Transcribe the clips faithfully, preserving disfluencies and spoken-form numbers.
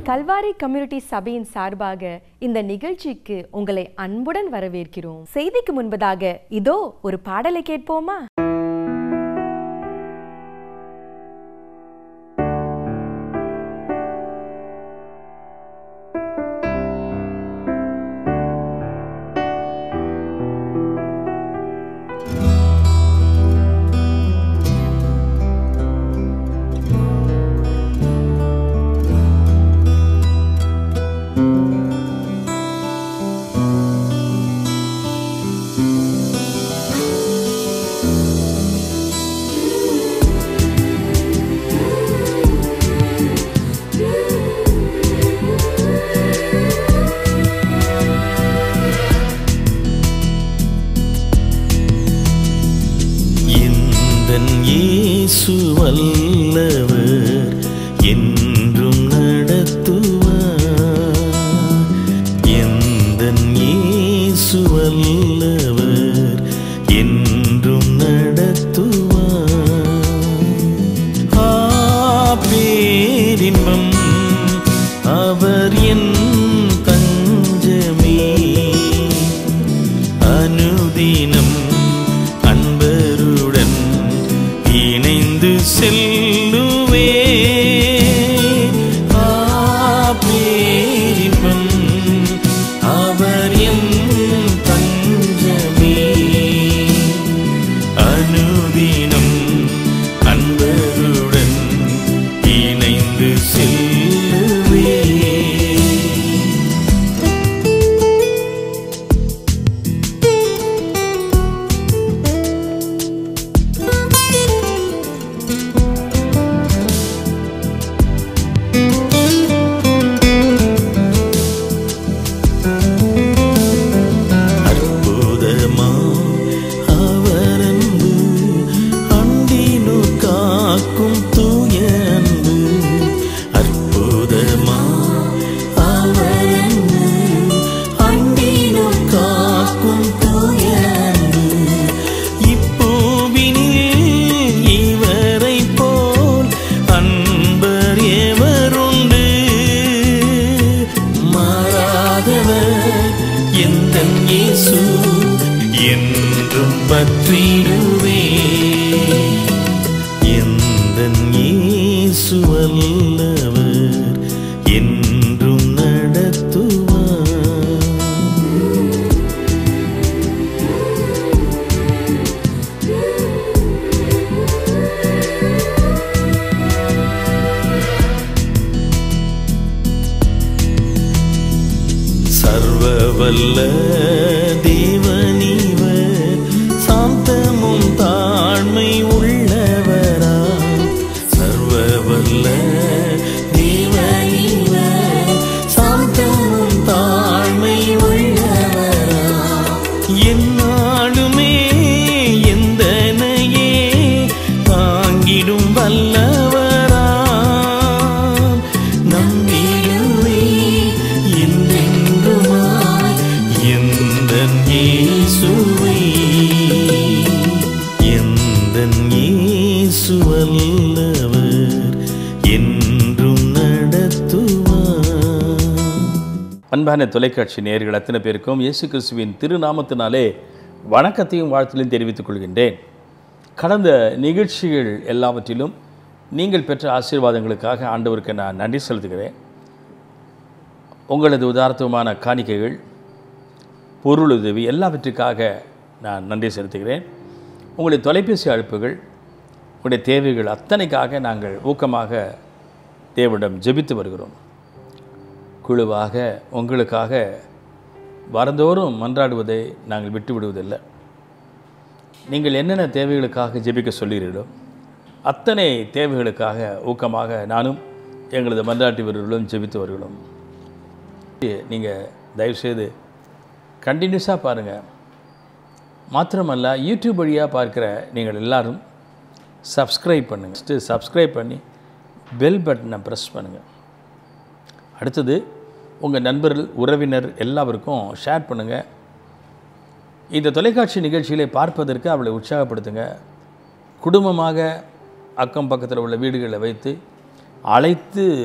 Kalvari community சபையின் சார்பாக இந்த நிகழ்ச்சிக்கு உங்களை அன்புடன் வரவேற்கிறோம். செய்திக்கு முன்பதாக இதோ ஒரு பாடலை கேட்போமா? இயேசு வல்லவர் என்றும் நடத்துவார். எந்தன் இயேசு வல்லவர் என்றும் நடத்துவார். ஆ பேரின்பம் அவர் என் தஞ்சமே, அனுதினம் அன்பருடன் இணைந்து செல்லுவே. ஆ பேரின்பம் அவர் என் தஞ்சமே, அனுதினம் அன்பருடன் இணைந்து செல்லுவே. என்றும் பற்றிடுவே. எந்தன் இயேசு வல்லவர் என்றும் நடத்துவார். சர்வவல்ல தேவனிவர் சாந்தமும் தாழ்மை உள்ளவரா. சர்வவல்ல தேவனிவர் சாந்தமும் தாழ்மை உள்ளவரா. என்னாலுமே எந்தனையே தாங்கிடும் வல்லவரா. நம்பிடுவே என்றென்றுமாய் எந்தன் இயேசுவை. எந்தன் இயேசு வல்லவர் என்றும் நடத்துவார். அன்பான தொலைக்காட்சி நேயர்கள் அத்தனை பேருக்கும் இயேசு கிறிஸ்துவின் திருநாமத்தினாலே வணக்கத்தையும் வாழ்த்துலையும் தெரிவித்துக் கொள்கின்றேன். கடந்த நிகழ்ச்சிகள் எல்லாவற்றிலும் நீங்கள் பெற்ற ஆசீர்வாதங்களுக்காக ஆண்டவருக்கு நான் நன்றி செலுத்துகிறேன். உங்களது உதாரணமான காணிக்கைகள், பொருளுதவி எல்லாவற்றுக்காக நான் நன்றி செலுத்துகிறேன். உங்களுடைய தொலைபேசி அழைப்புகள், உங்களுடைய தேவைகள் அத்தனைக்காக நாங்கள் ஊக்கமாக தேவனிடம் ஜெபித்து வருகிறோம். குழுவாக உங்களுக்காக வாரந்தோறும் மன்றாடுவதை நாங்கள் விட்டு விடுவதில்லை. நீங்கள் என்னென்ன தேவைகளுக்காக ஜெபிக்க சொல்கிறீர்களோ அத்தனை தேவைகளுக்காக ஊக்கமாக நானும் எங்களது மன்றாட்டு வீரர்களும் ஜெபித்து வருகிறோம். நீங்கள் தயவுசெய்து கண்டினியூஸாக பாருங்கள். மாத்திரமல்ல, யூடியூப் வழியாக பார்க்குற நீங்கள் எல்லோரும் சப்ஸ்கிரைப் பண்ணுங்கள். ஃபஸ்ட்டு சப்ஸ்கிரைப் பண்ணி பெல் பட்டனை ப்ரெஸ் பண்ணுங்கள். அடுத்தது உங்கள் நண்பர்கள், உறவினர் எல்லாருக்கும் ஷேர் பண்ணுங்கள். இந்த தொலைக்காட்சி நிகழ்ச்சிகளை பார்ப்பதற்கு அவளை உற்சாகப்படுத்துங்க. குடும்பமாக அக்கம் பக்கத்தில் உள்ள வீடுகளை வைத்து அழைத்து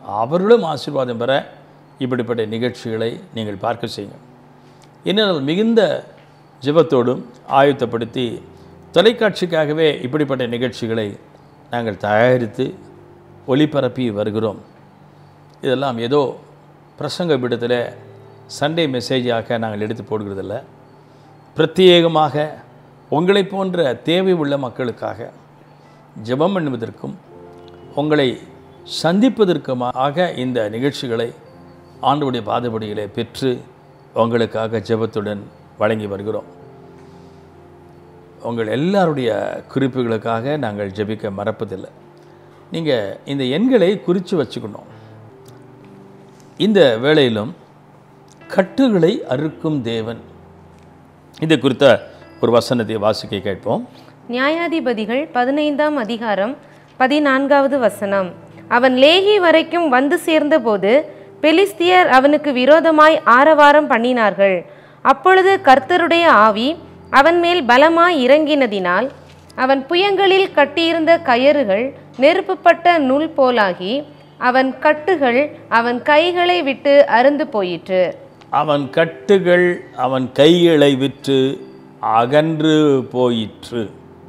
அவர்களும் ஆசீர்வாதம் பெற இப்படிப்பட்ட நிகழ்ச்சிகளை நீங்கள் பார்க்க செய்யுங்க. இன்னும் மிகுந்த ஜெபத்தோடும் ஆயத்தப்படுத்தி தொலைக்காட்சிக்காகவே இப்படிப்பட்ட நிகழ்ச்சிகளை நாங்கள் தயாரித்து ஒளிபரப்பி வருகிறோம். இதெல்லாம் ஏதோ பிரசங்க பீடத்தில் சண்டே மெசேஜாக நாங்கள் எடுத்து போடுகிறதில்ல. பிரத்யேகமாக உங்களை போன்ற தேவை உள்ள மக்களுக்காக ஜெபம் பண்ணுவதற்கும் உங்களை சந்திப்பதற்குமாக இந்த நிகழ்ச்சிகளை ஆண்டவருடைய பாதபடிகளை பெற்று உங்களுக்காக ஜெபத்துடன் வழங்கி வருகிறோம். உங்கள் எல்லாருடைய குறிப்புகளுக்காக நாங்கள் ஜெபிக்க மறப்பதில்லை. நீங்கள் இந்த எண்களை குறித்து வச்சுக்கணும். இந்த வேளையிலும் கட்டுகளை அறுக்கும் தேவன், இது குறித்த ஒரு வசனத்தை வாசிக்க கேட்போம். நியாயாதிபதிகள் பதினைந்தாம் அதிகாரம் பதினான்காவது வசனம். அவன் லேகி வரைக்கும் வந்து சேர்ந்தபோது பெலிஸ்தியர் அவனுக்கு விரோதமாய் ஆரவாரம் பண்ணினார்கள். அப்பொழுது கர்த்தருடைய ஆவி அவன் மேல் பலமாய் இறங்கினதினால் அவன் புயங்களில் கட்டியிருந்த கயறுகள் நெருப்புப்பட்ட நூல் போலாகி அவன் கட்டுகள் அவன் கைகளை விட்டு அறுந்து போயிற்று. அவன் கட்டுகள் அவன் கைகளை விட்டு அகன்று போயிற்று.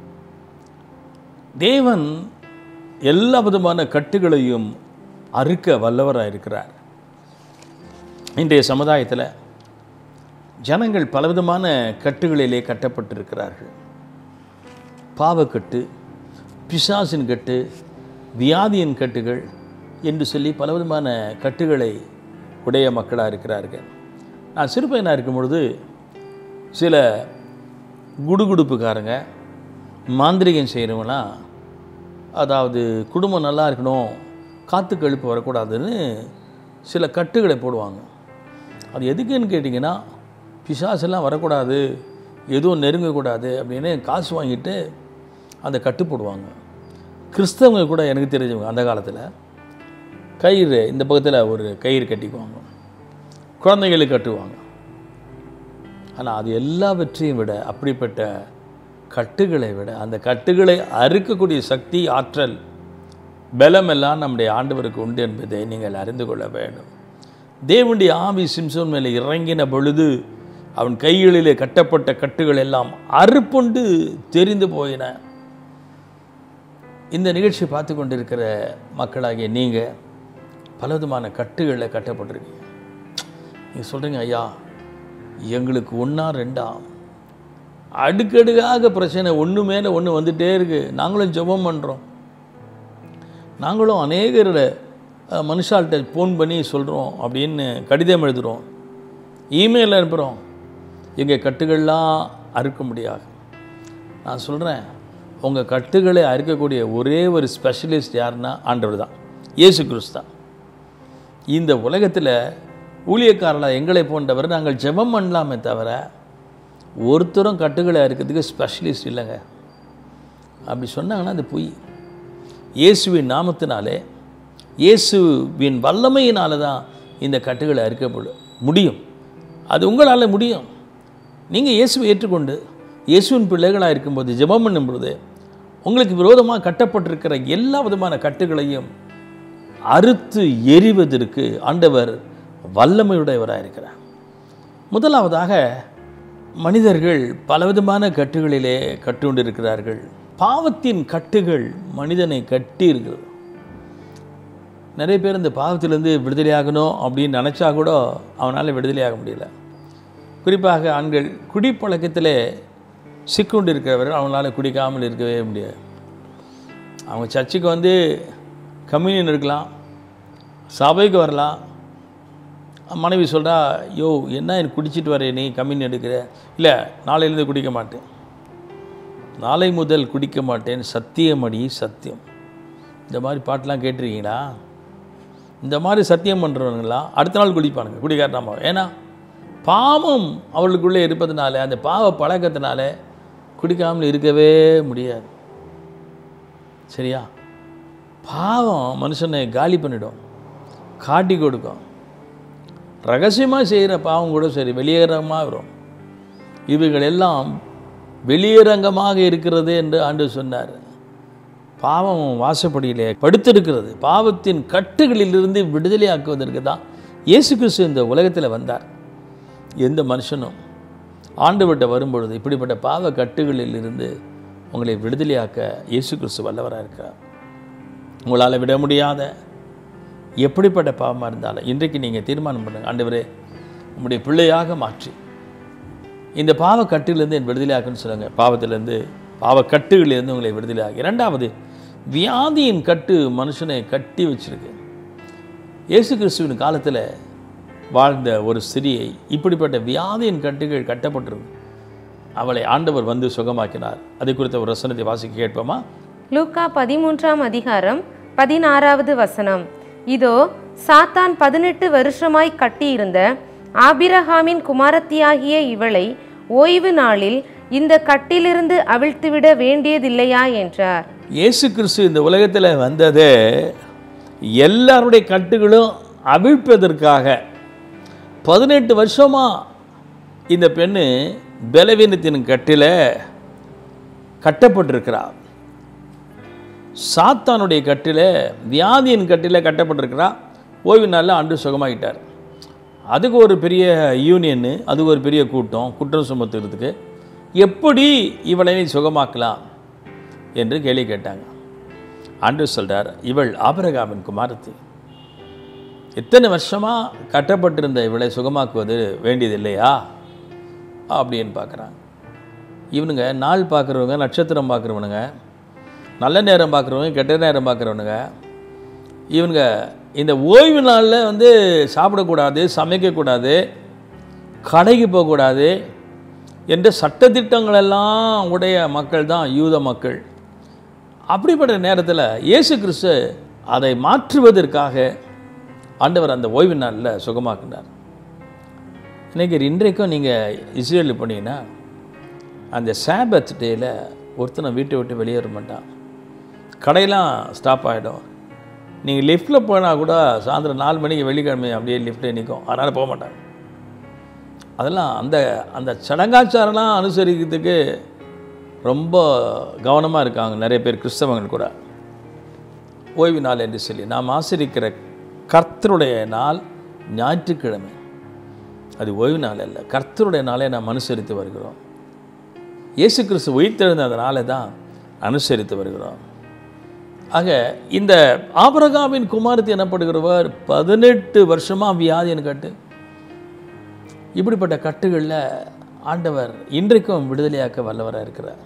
தேவன் எல்லா விதமான கட்டுகளையும் அறுக்க வல்லவராக இருக்கிறார். இன்றைய சமுதாயத்தில் ஜனங்கள் பலவிதமான கட்டுகளிலே கட்டப்பட்டிருக்கிறார்கள். பாவக்கட்டு, பிசாசின் கட்டு, வியாதியின் கட்டுகள் என்று சொல்லி பலவிதமான கட்டுகளை உடைய மக்களாக இருக்கிறார்கள். நான் சிறுபையனாக இருக்கும் பொழுது சில குடுகுடுப்புக்காரங்க, மாந்திரிகம் செய்கிறவங்களாம், அதாவது குடும்பம் நல்லா இருக்கணும், காற்று கழிப்பு வரக்கூடாதுன்னு சில கட்டுகளை போடுவாங்க. அது எதுக்குன்னு கேட்டிங்கன்னா, பிசாசெல்லாம் வரக்கூடாது, எதுவும் நெருங்கக்கூடாது அப்படின்னு காசு வாங்கிட்டு அந்த கட்டு போடுவாங்க. கிறிஸ்தவங்க கூட எனக்கு தெரிஞ்சவங்க அந்த காலத்தில் கயிறு இந்த பக்கத்தில் ஒரு கயிறு கட்டிக்குவாங்க, குழந்தைகளுக்கு கட்டுவாங்க. ஆனால் அது எல்லாவற்றையும் விட, அப்படிப்பட்ட கட்டுகளை விட, அந்த கட்டுகளை அறுக்கக்கூடிய சக்தி, ஆற்றல், பலம் எல்லாம் நம்முடைய ஆண்டவருக்கு உண்டு என்பதை நீங்கள் அறிந்து கொள்ள வேண்டும். தேவனுடைய ஆவி சிம்சோன் மேலே இறங்கின பொழுது அவன் கைகளிலே கட்டப்பட்ட கட்டுகள் எல்லாம் அறுப்புண்டு தெரிந்து போயின. இந்த நிகழ்ச்சியை பார்த்து கொண்டிருக்கிற மக்களாகிய நீங்கள் பலவிதமான கட்டுகளில் கட்டப்பட்டிருக்கீங்க. நீங்கள் சொல்கிறீங்க, ஐயா எங்களுக்கு ஒன்றா ரெண்டா அடுக்கடுக்காக பிரச்சனை, ஒன்று மேலே ஒன்று வந்துகிட்டே இருக்குது. நாங்களும் ஜெபம் பண்ணுறோம், நாங்களும் அநேகரோட மனுஷால்கிட்ட ஃபோன் பண்ணி சொல்கிறோம், அப்படின்னு கடிதம் எழுதுகிறோம், இமெயில் அனுப்புகிறோம். எங்கள் கட்டுகள்லாம் அறுக்க முடியாது. நான் சொல்கிறேன், உங்கள் கட்டுகளை அறுக்கக்கூடிய ஒரே ஒரு ஸ்பெஷலிஸ்ட் யாருன்னா ஆண்டவர் தான், இயேசு கிறிஸ்து தான். இந்த உலகத்தில் ஊழியக்காரர்களாக எங்களை போன்றவர் நாங்கள் ஜெபம் பண்ணலாமே தவிர ஒருத்தரும் கட்டுகளை அறுக்கிறதுக்கு ஸ்பெஷலிஸ்ட் இல்லைங்க. அப்படி சொன்னாங்கன்னா அது பொய். இயேசுவின் நாமத்தினாலே, இயேசுவின் வல்லமையினால தான் இந்த கட்டுகளை அறுக்கப்பட முடியும். அது உங்களால் முடியும். நீங்கள் இயேசுவை ஏற்றுக்கொண்டு இயேசுவின் பிள்ளைகளாக இருக்கும்போது ஜெபம் பண்ணும் பொழுது உங்களுக்கு விரோதமாக கட்டப்பட்டிருக்கிற எல்லா விதமான கட்டுகளையும் அறுத்து எறிவதற்கு ஆண்டவர் வல்லமையுடையவராக இருக்கிறார். முதலாவதாக, மனிதர்கள் பலவிதமான கட்டுகளிலே கட்டுண்டு இருக்கிறார்கள். பாவத்தின் கட்டுகள் மனிதனை கட்டி இருக்கிறது. நிறைய பேர் இந்த பாவத்திலேருந்து விடுதலையாகணும் அப்படின்னு நினச்சா கூட அவனால் விடுதலையாக முடியல. குறிப்பாக ஆண்கள் குடிப்பழக்கத்தில் சிக்குண்டு இருக்கிறவர்கள் அவனால் குடிக்காமல் இருக்கவே முடியாது. அவங்க சர்ச்சுக்கு வந்து கம்யூனியன் இருக்கலாம், சபைக்கு வரலாம். மனைவி சொல்கிறா, யோ என்ன எனக்கு குடிச்சிட்டு வரே நீ கம்யூனியன் எடுக்கிற? இல்லை, நாளையிலேருந்து குடிக்க மாட்டேன், நாளை முதல் குடிக்க மாட்டேன், சத்தியமடி சத்தியம். இந்த மாதிரி பாட்டெலாம் கேட்டிருக்கீங்களா? இந்த மாதிரி சத்தியம் பண்ணுறவங்களாம் அடுத்த நாள் குடிப்பானுங்க, குடிக்காட்டாம. ஏன்னா பாவம் அவர்களுக்குள்ளே இருப்பதுனால, அந்த பாவ பழக்கத்தினால குடிக்காமல் இருக்கவே முடியாது. சரியா? பாவம் மனுஷனை காலி பண்ணிடும், காட்டி கொடுக்கும். ரகசியமாக செய்கிற பாவம் கூட சரி, வெளியரங்கமாக வரும். இவைகள் எல்லாம் வெளியரங்கமாக இருக்கிறது என்று ஆண்டவர் சொன்னார். பாவம் வாசப்படியிலே படுத்திருக்கிறது. பாவத்தின் கட்டுகளிலிருந்து விடுதலையாக்குவதற்கு தான் இயேசு கிறிஸ்து இந்த உலகத்தில் வந்தார். எந்த மனுஷனும் ஆண்டவர்கிட்ட வரும்பொழுது இப்படிப்பட்ட பாவ கட்டுகளில் இருந்து உங்களை விடுதலையாக்க இயேசு கிறிஸ்து வல்லவராக இருக்கிறார். உங்களால் விட முடியாத எப்படிப்பட்ட பாவமாக இருந்தாலும் இன்றைக்கு நீங்கள் தீர்மானம் பண்ணுங்கள், ஆண்டவரே உங்களுடைய பிள்ளையாக மாற்றி இந்த பாவ கட்டுகளிலிருந்து என் விடுதலையாக்குன்னு சொல்லுங்கள். பாவத்திலேருந்து பாவ கட்டுகளிலிருந்து உங்களை விடுதலையாக்கு. இரண்டாவது, வியாதியின் கட்டு மனுஷனை கட்டி வச்சிருக்கு. இயேசு கிறிஸ்துவின் காலத்தில் வாழ்ந்த ஒரு ஸ்திரியை இப்படிப்பட்ட வியாதியின் கட்டுகள் கட்டப்பட்டிருக்கு. அவளை ஆண்டவர் வந்து சுகமாக்கினார். அதை குறித்த ஒரு வசனத்தை வாசிக்க கேட்போமா? லூக்கா பதிமூன்றாம் அதிகாரம் பதினாறாவது வசனம். இதோ சாத்தான் பதினெட்டு வருஷமாய் கட்டியிருந்த ஆபிரகாமின் குமாரத்தியாகிய இவளை ஓய்வு நாளில் இந்த கட்டிலிருந்து அவிழ்த்துவிட வேண்டியதில்லையா என்றார். இயேசு கிறிஸ்து இந்த உலகத்தில் வந்ததே எல்லாருடைய கட்டுகளும் அவிழ்ப்பதற்காக. பதினெட்டு வருஷமா இந்த பெண்ணு பலவீனத்தின் கட்டில கட்டப்பட்டிருக்கிறார். சாத்தானுடைய கட்டில, வியாதியின் கட்டில கட்டப்பட்டிருக்கிறார். ஓய்வு நாளில் ஆண்டு சுகமாகிட்டார். அதுக்கு ஒரு பெரிய யூனியனு, அதுக்கு ஒரு பெரிய கூட்டம் குற்றம் சுமத்துறதுக்கு எப்படி இவளை சுகமாக்கலாம் என்று கேள்வி கேட்டாங்க. ஆண்டவர் சொல்கிறார், இவள் ஆபிரகாமின் குமாரத்தி. எத்தனை வருஷமாக கட்டப்பட்டிருந்த இவளை சுகமாக்குவது வேண்டியது இல்லையா அப்படின்னு பார்க்குறாங்க. இவனுங்க நாள் பார்க்குறவங்க, நட்சத்திரம் பார்க்குறவனுங்க, நல்ல நேரம் பார்க்குறவங்க, கெட்ட நேரம் பார்க்குறவனுங்க, இவனுங்க இந்த ஓய்வு நாளில் வந்து சாப்பிடக்கூடாது, சமைக்கக்கூடாது, கடைக்கு போகக்கூடாது என்ற சட்டத்திட்டங்களெல்லாம் உடைய மக்கள் தான் யூத மக்கள். அப்படிப்பட்ட நேரத்தில் இயேசு கிறிஸ்து அதை மாற்றுவதற்காக ஆண்டவர் அந்த ஓய்வு நாளில் சுகமாக்கினார். இன்றைக்கி இன்றைக்கும் நீங்கள் இஸ்ரேலில் போனீங்கன்னா அந்த சாபத் டேயில் ஒருத்தனை வீட்டை விட்டு வெளியேற மாட்டான். கடையெல்லாம் ஸ்டாப் ஆகிடும். நீங்கள் லிஃப்ட்டில் போனால் கூட சாயந்தரம் நாலு மணிக்கு வெள்ளிக்கிழமை அப்படியே லிஃப்ட்டே நிற்கும். அதனால் போக மாட்டாங்க. அதெல்லாம் அந்த அந்த சடங்காச்சாரம்லாம் அனுசரிக்கிறதுக்கு ரொம்ப கவனமாக இருக்காங்க நிறைய பேர் கிறிஸ்தவங்கள் கூட. ஓய்வு நாள் என்று சொல்லி நாம் ஆசரிக்கிற கர்த்தருடைய நாள் ஞாயிற்றுக்கிழமை. அது ஓய்வு நாள் அல்ல, கர்த்தருடைய நாளை நாம் அனுசரித்து வருகிறோம். இயேசு கிறிஸ்து உயிர்த்தெழுந்த அந்த நாளை தான் அனுசரித்து வருகிறோம். ஆக இந்த ஆபிரகாமின் குமாரத்தி எனப்படுகிறவர் பதினெட்டு வருஷமாக வியாதின்னு கட்டு. இப்படிப்பட்ட கட்டுகளில் ஆண்டவர் இன்றைக்கும் விடுதலையாக்க வல்லவராக இருக்கிறார்.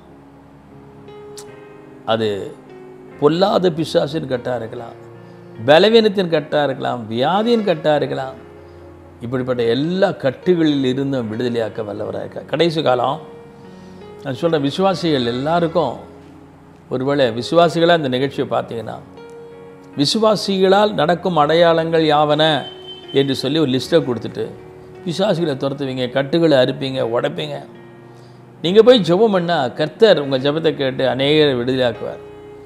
அது பொல்லாத பிசாசின் கட்டாக இருக்கலாம், பலவீனத்தின் கட்டாக இருக்கலாம், வியாதியின் கட்டாக இருக்கலாம். இப்படிப்பட்ட எல்லா கட்டுகளில் இருந்தும் விடுதலையாக்க வல்லவராக இருக்க. கடைசி காலம் நான் சொல்கிற விசுவாசிகள் எல்லாருக்கும், ஒருவேளை விசுவாசிகளாக இந்த நிகழ்ச்சியை பார்த்தீங்கன்னா, விசுவாசிகளால் நடக்கும் அடையாளங்கள் யாவன என்று சொல்லி ஒரு லிஸ்ட்டை கொடுத்துட்டு விசுவாசிகளை துரத்துவீங்க, கட்டுகளை அறுப்பீங்க, உடைப்பீங்க. நீங்கள் போய் ஜெபம் பண்ணால் கர்த்தர் உங்கள் ஜெபத்தை கேட்டு அநேகரை விடுதலையாக்குவார்.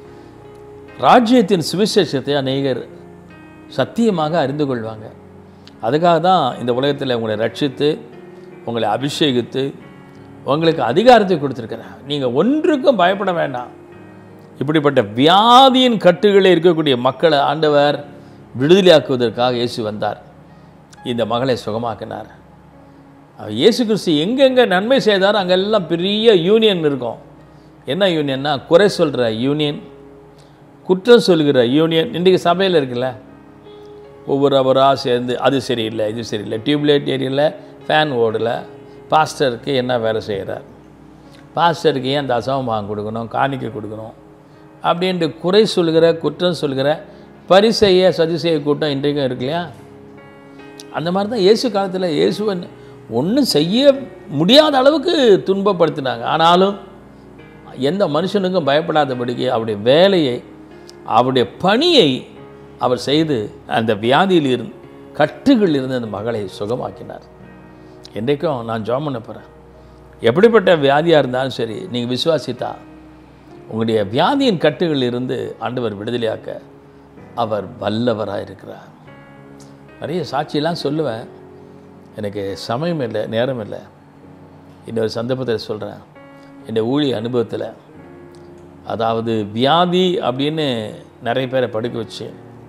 ராஜ்யத்தின் சுவிசேஷத்தை அநேகர் சத்தியமாக அறிந்து கொள்வாங்க. அதுக்காக தான் இந்த உலகத்தில் உங்களை ரட்சித்து, உங்களை அபிஷேகித்து, உங்களுக்கு அதிகாரத்தை கொடுத்துருக்கிறேன். நீங்கள் ஒன்றுக்கும் பயப்பட வேண்டாம். இப்படிப்பட்ட வியாதியின் கட்டுகளில் இருக்கக்கூடிய மக்களை ஆண்டவர் விடுதலையாக்குவதற்காக இயேசு வந்தார். இந்த மகளை சுகமாக்கினார். இயேசு கிறிஸ்து எங்கெங்கே நன்மை செய்தார் அங்கெல்லாம் பெரிய யூனியன் இருக்கும். என்ன யூனியன்னா, குறை சொல்கிற யூனியன், குற்றம் சொல்கிற யூனியன். இன்றைக்கு சபையில் இருக்குல்ல, ஒவ்வொரு அவராக சேர்ந்து அது சரியில்லை, இது சரியில்லை, டியூப்லைட் ஏரியல, ஃபேன் ஓடலை, பாஸ்டருக்கு என்ன வேலை செய்கிறார், பாஸ்டருக்கு ஏன் தசமபாகம் கொடுக்கணும், காணிக்கை கொடுக்கணும் அப்படின்ட்டு குறை சொல்கிற, குற்றம் சொல்கிற பரிசெய்ய சதுசெய்ய கூட்டம் இன்றைக்கும் இருக்கு இல்லையா? அந்த மாதிரி தான் இயேசு காலத்தில் இயேசுவன் ஒன்றும் செய்ய முடியாத அளவுக்கு துன்பப்படுத்தினாங்க. ஆனாலும் எந்த மனுஷனுக்கும் பயப்படாதபடிக்கு அவருடைய வேலையை, அவருடைய பணியை அவர் செய்து அந்த வியாதியில் இருந்து, கட்டுகள் இருந்து அந்த மகளை சுகமாக்கினார். என்றைக்கும் நான் ஜெபம் பண்ண போகிறேன். எப்படிப்பட்ட வியாதியாக இருந்தாலும் சரி, நீங்கள் விசுவாசித்தா உங்களுடைய வியாதியின் கட்டுகளில் இருந்து ஆண்டவர் விடுதலையாக்க அவர் வல்லவராக இருக்கிறார். நிறைய சாட்சியெல்லாம் சொல்லுவேன், எனக்கு சமயம் இல்லை, நேரம் இல்லை. இன்னொரு சந்தர்ப்பத்தில் சொல்கிறேன். என்னுடைய ஊழிய அனுபவத்தில் அதாவது வியாதி அப்படின்னு நிறைய பேரை படுக்க வச்சு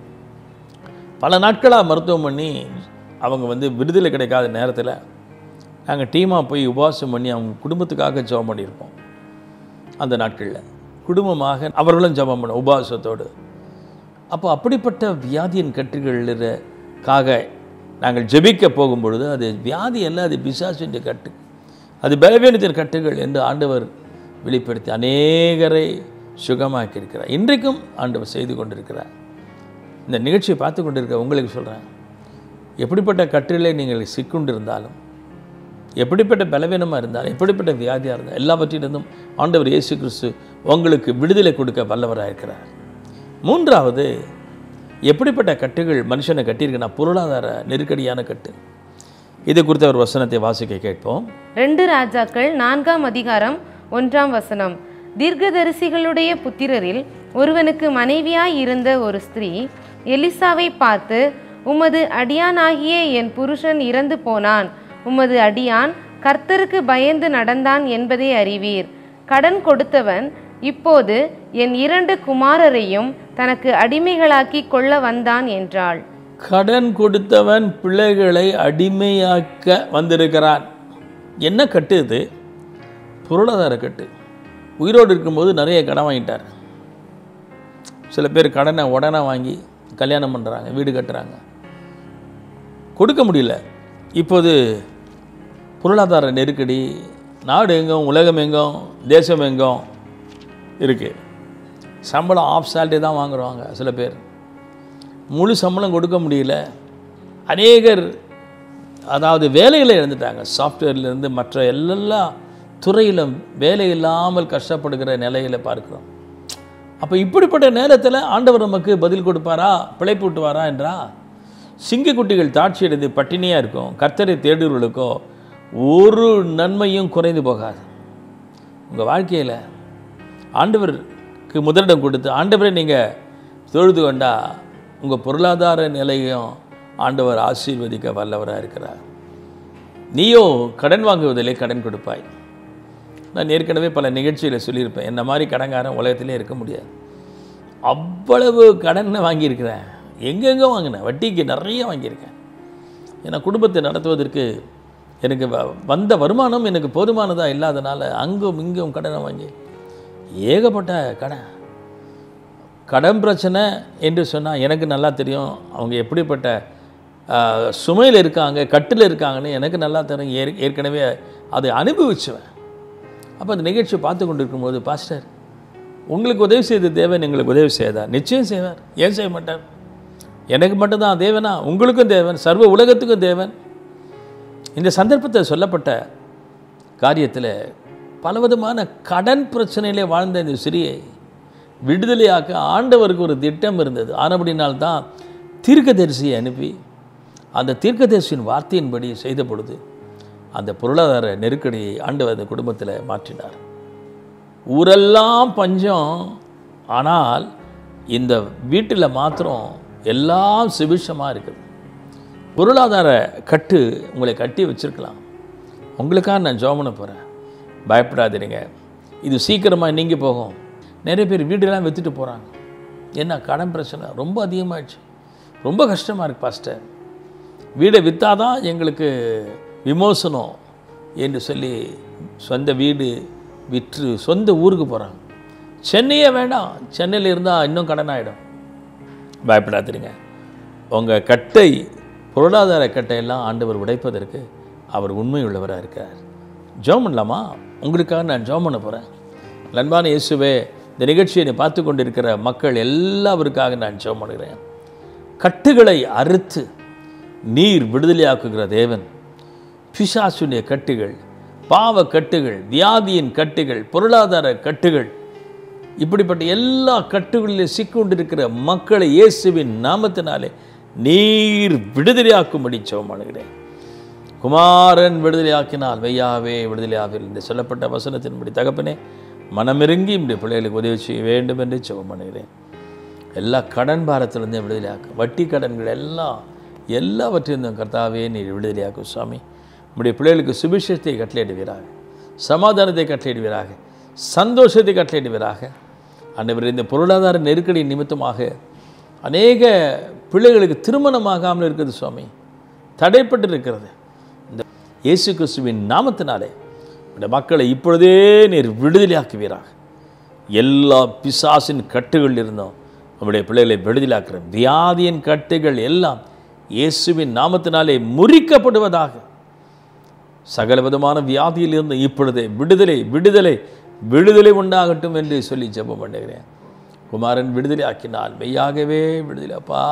பல நாட்களாக மருத்துவம் பண்ணி அவங்க வந்து விடுதலை கிடைக்காத நேரத்தில் நாங்கள் டீமாக போய் உபவாசம் பண்ணி அவங்க குடும்பத்துக்காக ஜெபம் பண்ணியிருப்போம். அந்த நாட்களில் குடும்பமாக அவர்களும் ஜெபம் பண்ண உபவாசத்தோடு. அப்போ அப்படிப்பட்ட வியாதியின் கட்டுகளுக்காக நாங்கள் ஜெபிக்க போகும்பொழுது அது வியாதி அல்ல, அது பிசாசின் கட்டு, அது பலவீனத்தின் கட்டுகள் என்று ஆண்டவர் வெளிப்படுத்தி அநேகரை சுகமாக்கி இருக்கிறார். இன்றைக்கும் ஆண்டவர் செய்து கொண்டிருக்கிறார். இந்த நிகழ்ச்சியை பார்த்து கொண்டிருக்க உங்களுக்கு சொல்கிறேன், எப்படிப்பட்ட கட்டுகளை நீங்கள் சிக்கொண்டிருந்தாலும், எப்படிப்பட்ட பலவீனமாக இருந்தாலும், எப்படிப்பட்ட வியாதியாக இருந்தாலும், எல்லாவற்றிலிருந்தும் ஆண்டவர் இயேசு கிறிஸ்து உங்களுக்கு விடுதலை கொடுக்க வல்லவராக இருக்கிறார். மூன்றாவது, எப்படிப்பட்ட கட்டுகள் மனுஷனை கட்டியிருக்குன்னா பொருளாதார நெருக்கடியான கட்டு. இது குறித்த ஒரு வசனத்தை வாசிக்க கேட்போம். ரெண்டு ராஜாக்கள் நான்காம் அதிகாரம் ஒன்றாம் வசனம். தீர்க்கதரிசிகளுடைய புத்திரரில் ஒருவனுக்கு மனைவியாய் இருந்த ஒரு ஸ்திரீ எலிசாவை பார்த்து, உமது அடியானாகிய என் புருஷன் இறந்து போனான், உமது அடியான் கர்த்தருக்கு பயந்து நடந்தான் என்பதை அறிவீர். கடன் கொடுத்தவன் இப்போது என் இரண்டு குமாரரையும் தனக்கு அடிமைகளாக்கி கொள்ள வந்தான் என்றாள். கடன் கொடுத்தவன் பிள்ளைகளை அடிமையாக்க வந்திருக்கிறான். என்ன கட்டு இது? பொருளாதார கட்டு. உயிரோடு இருக்கும்போது நிறைய கடன் வாங்கிட்டார். சில பேர் கடனை உடனே வாங்கி கல்யாணம் பண்ணுறாங்க, வீடு கட்டுறாங்க, கொடுக்க முடியல. இப்போது பொருளாதார நெருக்கடி, நாடு எங்கும், உலகம் எங்கும், தேசம் எங்கும் இருக்குது. சம்பளம் ஆஃப் சேலரி தான் வாங்குறாங்க. சில பேர் முழு சம்பளம் கொடுக்க முடியல. அநேகர் அதாவது வேலைகளை இழந்துட்டாங்க. சாஃப்ட்வேர்லேருந்து மற்ற எல்லா துறையிலும் வேலை இல்லாமல் கஷ்டப்படுகிற நிலையில் பார்க்குறோம். அப்போ இப்படிப்பட்ட நேரத்தில் ஆண்டவர் நமக்கு பதில் கொடுப்பாரா, பிழைப்பு விட்டுவாரா என்றா? சிங்கக்குட்டிகள் தாட்சி அடைந்து பட்டினியாக இருக்கும். கர்த்தரை தேடுவர்களுக்கோ ஒரு நன்மையும் குறைந்து போகாது. உங்கள் வாழ்க்கையில் ஆண்டவருக்கு முதலிடம் கொடுத்து ஆண்டவரை நீங்கள் தொழுது கொண்டா உங்கள் பொருளாதார நிலையும் ஆண்டவர் ஆசீர்வதிக்க வல்லவராக இருக்கிறார். நீயோ கடன் வாங்குவதிலே கடன் கொடுப்பாய். நான் ஏற்கனவே பல நிகழ்ச்சியில் சொல்லியிருப்பேன், என்ன மாதிரி கடன்காரன் உலகத்திலே இருக்க முடியாது. அவ்வளவு கடனை வாங்கியிருக்கிறேன். எங்கெங்கே வாங்கினேன், வட்டிக்கு நிறைய வாங்கியிருக்கேன். ஏன்னா குடும்பத்தை நடத்துவதற்கு எனக்கு வந்த வருமானம் எனக்கு போதுமானதாக இல்லாதனால அங்கும் இங்கும் கடனை வாங்கி ஏகப்பட்ட கடன். கடன் பிரச்சனை என்று சொன்னால் எனக்கு நல்லா தெரியும் அவங்க எப்படிப்பட்ட சுமையில் இருக்காங்க, கட்டில் இருக்காங்கன்னு எனக்கு நல்லா தெரியும். ஏற் ஏற்கனவே அதை அனுபவிச்சுவேன். அப்போ அந்த நிகழ்ச்சியை பார்த்து கொண்டு இருக்கும்போது, பாஸ்டர் உங்களுக்கு உதவி செய்த தேவன் எங்களுக்கு உதவி செய்தார். நிச்சயம் செய்வார், ஏன் செய்ய மாட்டார்? எனக்கு மட்டும்தான் தேவனா? உங்களுக்கும் தேவன், சர்வ உலகத்துக்கும் தேவன். இந்த சந்தர்ப்பத்தை சொல்லப்பட்ட காரியத்தில் பலவிதமான கடன் பிரச்சனையிலே வாழ்ந்த இந்த சிறியை விடுதலையாக்க ஆண்டவருக்கு ஒரு திட்டம் இருந்தது. ஆனபடினால்தான் தீர்க்கதரிசியை அனுப்பி அந்த தீர்க்கதரிசியின் வார்த்தையின்படி செய்த பொழுது அந்த பொருளாதார நெருக்கடியை ஆண்டவர் அந்த குடும்பத்தில் மாற்றினார். ஊரெல்லாம் பஞ்சம், ஆனால் இந்த வீட்டில் மாத்திரம் எல்லாம் சுபிட்சமாக இருக்குது. பொருளாதார கட்டு உங்களை கட்டி வச்சுருக்கலாம். உங்களுக்காக நான் ஜெபம் பண்ண போகிறேன். பயப்படாதீங்க, இது சீக்கிரமாக நீங்கி போகும். நிறைய பேர் வீடெல்லாம் விற்றுட்டு போகிறாங்க. என்ன கடன் பிரச்சனை ரொம்ப அதிகமாகிடுச்சு, ரொம்ப கஷ்டமாக இருக்குது பாஸ்டர், வீடை விற்றாதான் எங்களுக்கு விமோசனம் என்று சொல்லி சொந்த வீடு விற்று சொந்த ஊருக்கு போகிறாங்க. சென்னையே வேண்டாம், சென்னையில் இருந்தால் இன்னும் கடன் ஆகிடும். பயப்படாதீங்க, உங்கள் கட்டை பொருளாதார கட்டையெல்லாம் ஆண்டவர் உடைப்பதற்கு அவர் உண்மை உள்ளவராக இருக்கார். ஜெபம் பண்ணலாமா? உங்களுக்காக நான் ஜெபம் பண்ண போகிறேன். அன்பான இயேசுவே, இந்த நிகழ்ச்சியை பார்த்து கொண்டிருக்கிற மக்கள் எல்லாருக்காக நான் ஜெபம் பண்ணுகிறேன். கட்டுகளை அறுத்து நீர் விடுதலையாக்குகிற தேவன். பிசாசுடைய கட்டுகள், பாவ கட்டுகள், வியாதியின் கட்டுகள், பொருளாதார கட்டுகள், இப்படிப்பட்ட எல்லா கட்டுகளிலும் சிக்கொண்டிருக்கிற மக்களை இயேசுவின் நாமத்தினாலே நீர் விடுதலையாக்கும்படி ஜெபம் பண்ணுகிறேன். குமாரன் விடுதலையாக்கினால் மெய்யாவே விடுதலையாவில் என்று சொல்லப்பட்ட வசனத்தின்படி தகப்பனே, மனமிறங்கி இப்படி பிள்ளைகளுக்கு உதவி செய்ய வேண்டும் என்று ஜெபம் பண்ணுகிறேன். எல்லா கடன் பாரத்திலிருந்தே விடுதலையாக்கும். வட்டி கடன்கள் எல்லாம் எல்லாவற்றிலிருந்தும் கர்த்தாவே நீர் விடுதலையாக்கும். சுவாமி, நம்முடைய பிள்ளைகளுக்கு சுபிஷத்தை கட்டளையிடுவீராக, சமாதானத்தை கட்டளையிடுவீராக, சந்தோஷத்தை கட்டளையிடுவீராக. ஆண்டவரே, இந்த பொருளாதார நெருக்கடி நிமித்தமாக அநேக பிள்ளைகளுக்கு திருமணமாகாமல் இருக்கிறது சுவாமி, தடைப்பட்டு இருக்கிறது. இந்த இயேசு கிறிஸ்துவின் நாமத்தினாலே இந்த மக்களை இப்பொழுதே நீர் விடுதலையாக்குவீராக. எல்லா பிசாசின் கட்டுகள் இருந்தோம் நம்முடைய பிள்ளைகளை விடுதலையாக்குற வியாதியின் கட்டுகள் எல்லாம் இயேசுவின் நாமத்தினாலே முறிக்கப்படுவதாக. சகல விதமான வியாதியில் இருந்து இப்பொழுதே விடுதலை விடுதலை விடுதலை உண்டாகட்டும் என்று சொல்லி ஜெபம் பண்ணுகிறேன். குமாரன் விடுதலை ஆக்கினால் மெய்யாகவே விடுதலை. அப்பா,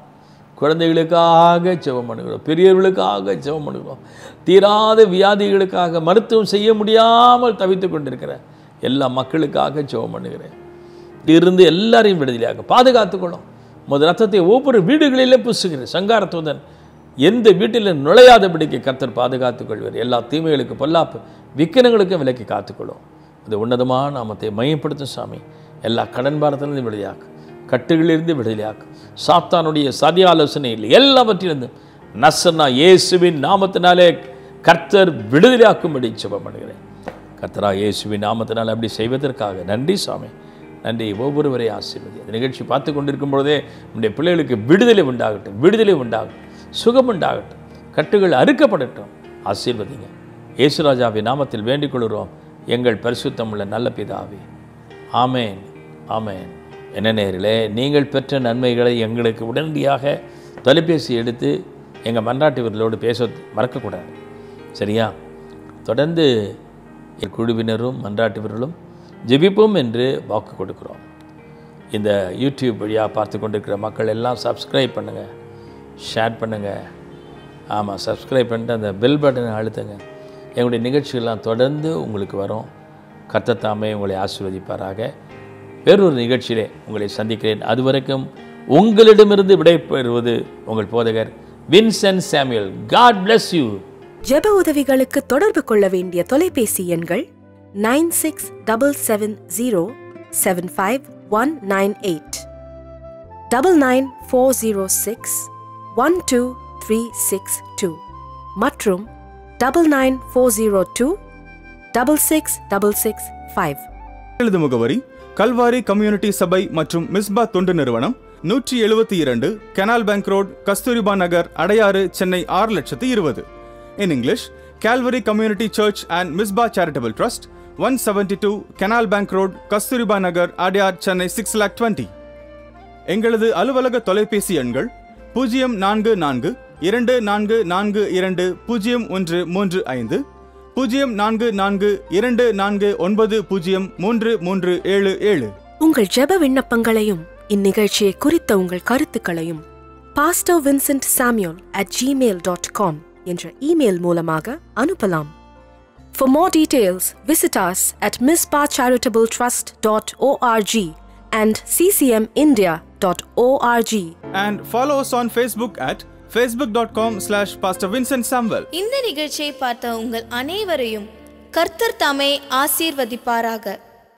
குழந்தைகளுக்காக ஜெபம் பண்ணுகிறோம், பெரியவர்களுக்காக ஜெபம் பண்ணுகிறோம், தீராத வியாதிகளுக்காக மருத்துவம் செய்ய முடியாமல் தவித்து கொண்டிருக்கிற எல்லா மக்களுக்காக ஜெபம் பண்ணுகிறேன். இருந்து எல்லாரையும் விடுதலையாக பாதுகாத்துக்கொள்ளும். முதல் ரத்தத்தை ஒவ்வொரு வீடுகளிலே பூசுகிறேன். சங்காரத்துவதன் எந்த வீட்டில் நுழையாதபடிக்கு கர்த்தர் பாதுகாத்துக் கொள்வார். எல்லா தீமைகளுக்கு பொல்லாப்பு விக்கிரங்களுக்கும் விலக்கி காத்துக்கொள்ளும். அது உன்னதமான நாமத்தை மையப்படுத்தும் சாமி. எல்லா கடன் பாரத்திலிருந்து விடுதலையாக்கு, கட்டுகளிலிருந்து விடுதலையாக்கு, சாத்தானுடைய சதி ஆலோசனையில் எல்லாவற்றிலிருந்து நசன்னா இயேசுவின் நாமத்தினாலே கர்த்தர் விடுதலையாக்கும்படி ஜெபம் பண்ணுகிறேன். கர்த்தரா இயேசுவின் நாமத்தினால் அப்படி செய்வதற்காக நன்றி சாமி, நன்றி. ஒவ்வொருவரை ஆசீர்வதி. அந்த நிகழ்ச்சி பார்த்து கொண்டிருக்கும் பொழுதே நம்முடைய பிள்ளைகளுக்கு விடுதலை உண்டாகட்டும், விடுதலை உண்டாகட்டும், சுகம் உண்டாகட்டும், கட்டுகள் அறுக்கப்படட்டும். ஆசீர்வதிங்க. இயேசுராஜாவின் நாமத்தில் வேண்டிக் கொள்கிறோம் எங்கள் பரிசுத்தமுள்ள நல்ல பிதாவே. ஆமேன், ஆமேன். என்ன நேயர்களே, நீங்கள் பெற்ற நன்மைகளை எங்களுக்கு உடனடியாக தொலைபேசி எடுத்து எங்கள் மன்றாட்டுவர்களோடு பேச மறக்கக்கூடாது, சரியா? தொடர்ந்து குழுவினரும் மன்றாட்டுவர்களும் ஜெபிப்போம் என்று வாக்கு கொடுக்குறோம். இந்த யூடியூப் வழியாக பார்த்து கொண்டிருக்கிற மக்கள் எல்லாம் சப்ஸ்கிரைப் பண்ணுங்கள், ஷேர் பண்ணுங்கள். ஆமாம், சப்ஸ்கிரைப் பண்ணிட்டு அந்த பெல் பட்டனை அழுத்துங்க. எங்களுடைய நிகழ்ச்சிகள்லாம் தொடர்ந்து உங்களுக்கு வரும். கர்த்தர் தாமே உங்களை ஆசீர்வதிப்பாராக. வேறொரு நிகழ்ச்சியிலே உங்களை சந்திக்கிறேன். அதுவரைக்கும் உங்களிடமிருந்து விடைபெறுவது உங்கள் போதகர் Vincent Samuel. God bless you. ஜெப உதவிகளுக்கு தொடர்பு கொள்ள வேண்டிய தொலைபேசி எண்கள் nine six double seven zero seven five one nine eight, double nine four zero six one two three six two மற்றும் double nine four zero two double six double six five. எழுது முகவரி கல்வாரி கம்யூனிட்டி சபை மற்றும் மிஸ்பா தொண்டு நிறுவனம், நூற்றி எழுபத்தி இரண்டு canal bank road, Kasturba Nagar, Adyar, Chennai ஆறு லட்சத்து இருபது. In English, Calvary Community Church and Misbah Charitable Trust, one seventy-two Canal Bank Road, Kasturiba Nagar, Adyar, Chennai six lakh twenty. எங்களது அலுவலக தொலைபேசி எண்கள் பூஜ்ஜியம் நான்கு நான்கு இரண்டு நான்கு நான்கு இரண்டு பூஜ்ஜியம் ஒன்று மூன்று ஐந்து, பூஜ்ஜியம் நான்கு நான்கு இரண்டு நான்கு ஒன்பது பூஜ்ஜியம் மூன்று மூன்று ஏழு ஏழு. உங்கள் ஜெப விண்ணப்பங்களையும் இந்நிகழ்ச்சியை குறித்த உங்கள் கருத்துக்களையும் pastor Vincent Samuel at gmail dot com என்ற இமெயில் மூலமாக அனுப்பலாம். For more details, visit us at misbah charitable trust dot org and c c m india dot org. And follow us on Facebook at facebook dot com slash pastor vincent samuel. இந்த நிகழ்ச்சியை பார்த்த உங்கள் அனைவரையும் கர்த்தர் தாமே ஆசீர்வதிப்பாராக.